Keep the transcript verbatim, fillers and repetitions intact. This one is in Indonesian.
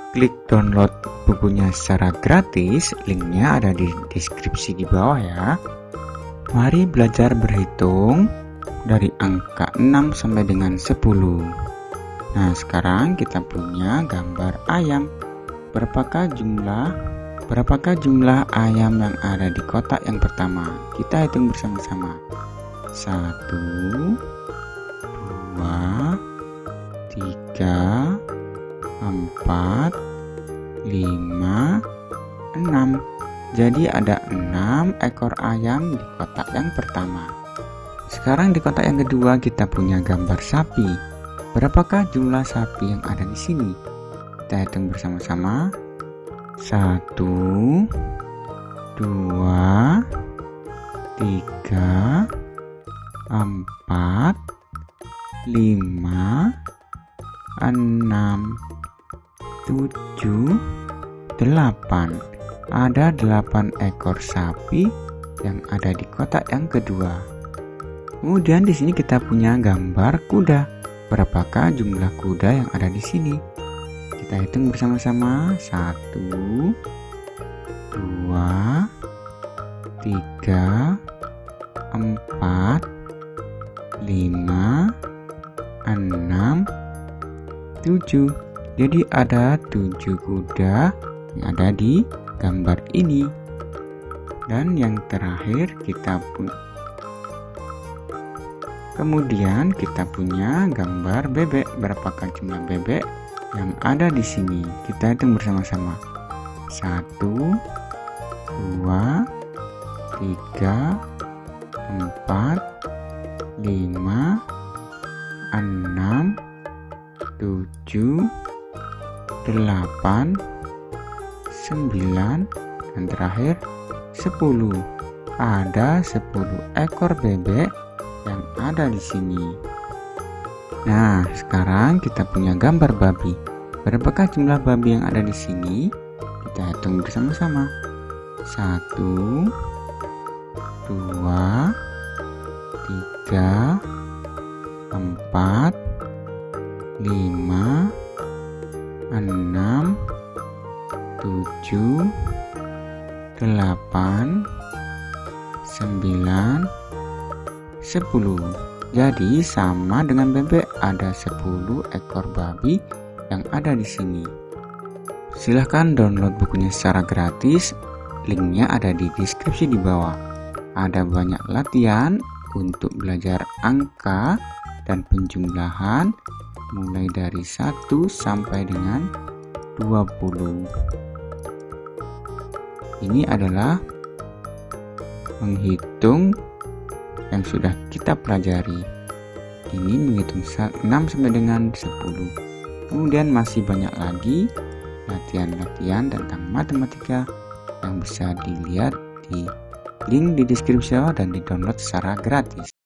klik download bukunya secara gratis, linknya ada di deskripsi di bawah ya. Mari belajar berhitung dari angka enam sampai dengan sepuluh. Nah, sekarang kita punya gambar ayam. Berapakah jumlah berapakah jumlah ayam yang ada di kotak yang pertama? Kita hitung bersama-sama. Satu, dua, tiga, empat, lima, enam. Jadi ada enam ekor ayam di kotak yang pertama. Sekarang di kotak yang kedua kita punya gambar sapi. Berapakah jumlah sapi yang ada di sini? Kita hitung bersama-sama. Satu, dua, tiga, empat, lima, enam, tujuh, delapan. Ada delapan ekor sapi yang ada di kotak yang kedua. Kemudian di sini kita punya gambar kuda. Berapakah jumlah kuda yang ada di sini? Kita hitung bersama-sama. Satu, dua, tiga, empat, lima, enam, tujuh. Jadi ada tujuh kuda yang ada di gambar ini. Dan yang terakhir kita pun kemudian kita punya gambar bebek. Berapakah jumlah bebek yang ada di sini? Kita hitung bersama-sama. Satu, dua, tiga, empat, lima, enam, tujuh, delapan, sembilan, dan terakhir sepuluh. Ada sepuluh ekor bebek yang ada di sini. Nah, sekarang kita punya gambar babi. Berapakah jumlah babi yang ada di sini? Kita hitung bersama-sama. Satu, dua, tiga, empat, lima, enam, tujuh, delapan, sembilan, sepuluh. Jadi sama dengan bebek, ada sepuluh ekor babi yang ada di sini. Silahkan download bukunya secara gratis, linknya ada di deskripsi di bawah. Ada banyak latihan untuk belajar angka dan penjumlahan mulai dari satu sampai dengan dua puluh. Ini adalah menghitung yang sudah kita pelajari. Ini menghitung enam sampai dengan sepuluh. Kemudian masih banyak lagi latihan-latihan tentang matematika yang bisa dilihat di link di deskripsi dan di download secara gratis.